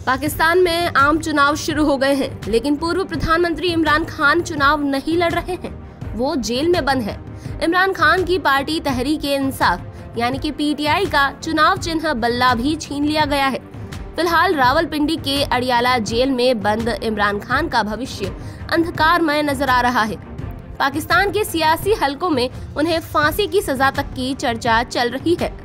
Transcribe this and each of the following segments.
पाकिस्तान में आम चुनाव शुरू हो गए हैं, लेकिन पूर्व प्रधानमंत्री इमरान खान चुनाव नहीं लड़ रहे हैं। वो जेल में बंद है। इमरान खान की पार्टी तहरीक-ए-इंसाफ यानी कि पीटीआई का चुनाव चिन्ह बल्ला भी छीन लिया गया है। फिलहाल रावलपिंडी के अडियाला जेल में बंद इमरान खान का भविष्य अंधकारमय नजर आ रहा है। पाकिस्तान के सियासी हलकों में उन्हें फांसी की सजा तक की चर्चा चल रही है।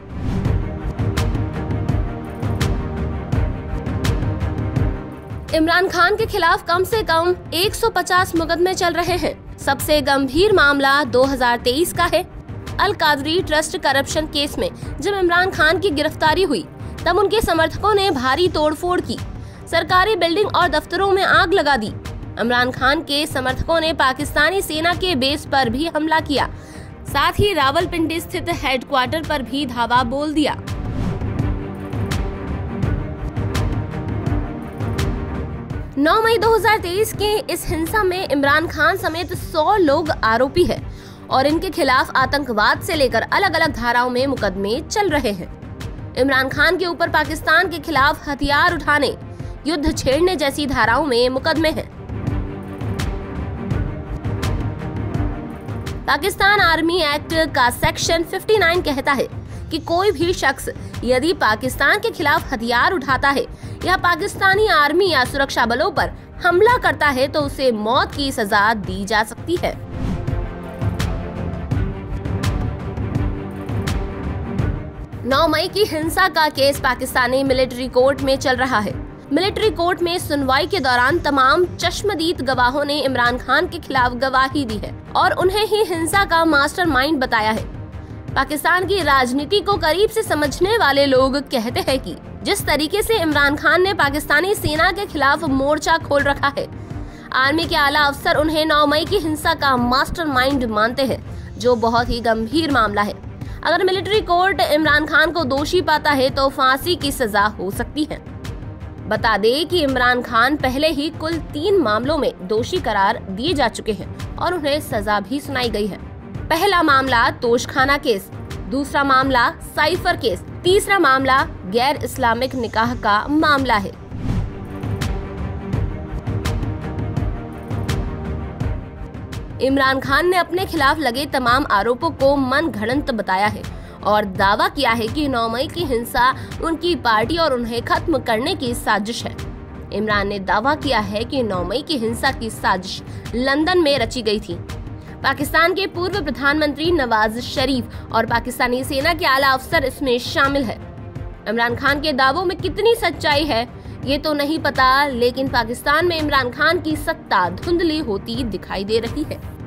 इमरान खान के खिलाफ कम से कम 150 मुकदमे चल रहे हैं। सबसे गंभीर मामला 2023 का है। Al Qadir trust corruption case में जब इमरान खान की गिरफ्तारी हुई, तब उनके समर्थकों ने भारी तोड़फोड़ की, सरकारी बिल्डिंग और दफ्तरों में आग लगा दी। इमरान खान के समर्थकों ने पाकिस्तानी सेना के बेस पर भी हमला किया, साथ ही रावलपिंडी स्थित हेडक्वार्टर पर भी धावा बोल दिया। नौ मई 2023 के इस हिंसा में इमरान खान समेत 100 लोग आरोपी हैं और इनके खिलाफ आतंकवाद से लेकर अलग अलग धाराओं में मुकदमे चल रहे हैं। इमरान खान के ऊपर पाकिस्तान के खिलाफ हथियार उठाने, युद्ध छेड़ने जैसी धाराओं में मुकदमे हैं। पाकिस्तान आर्मी एक्ट का सेक्शन 59 कहता है कि कोई भी शख्स यदि पाकिस्तान के खिलाफ हथियार उठाता है या पाकिस्तानी आर्मी या सुरक्षा बलों पर हमला करता है तो उसे मौत की सजा दी जा सकती है। नौ मई की हिंसा का केस पाकिस्तानी मिलिट्री कोर्ट में चल रहा है। मिलिट्री कोर्ट में सुनवाई के दौरान तमाम चश्मदीद गवाहों ने इमरान खान के खिलाफ गवाही दी है और उन्हें ही हिंसा का मास्टरमाइंड बताया है। पाकिस्तान की राजनीति को करीब से समझने वाले लोग कहते हैं कि जिस तरीके से इमरान खान ने पाकिस्तानी सेना के खिलाफ मोर्चा खोल रखा है, आर्मी के आला अफसर उन्हें 9 मई की हिंसा का मास्टरमाइंड मानते हैं, जो बहुत ही गंभीर मामला है। अगर मिलिट्री कोर्ट इमरान खान को दोषी पाता है तो फांसी की सजा हो सकती है। बता दें कि इमरान खान पहले ही कुल 3 मामलों में दोषी करार दिए जा चुके हैं और उन्हें सजा भी सुनाई गई है। पहला मामला तोशखाना केस, दूसरा मामला साइफर केस, तीसरा मामला गैर इस्लामिक निकाह का मामला है। इमरान खान ने अपने खिलाफ लगे तमाम आरोपों को मनगढ़ंत बताया है और दावा किया है कि 9 मई की हिंसा उनकी पार्टी और उन्हें खत्म करने की साजिश है। इमरान ने दावा किया है कि 9 मई की हिंसा की साजिश लंदन में रची गई थी। पाकिस्तान के पूर्व प्रधानमंत्री नवाज शरीफ और पाकिस्तानी सेना के आला अफसर इसमें शामिल है। इमरान खान के दावों में कितनी सच्चाई है ये तो नहीं पता, लेकिन पाकिस्तान में इमरान खान की सत्ता धुंधली होती दिखाई दे रही है।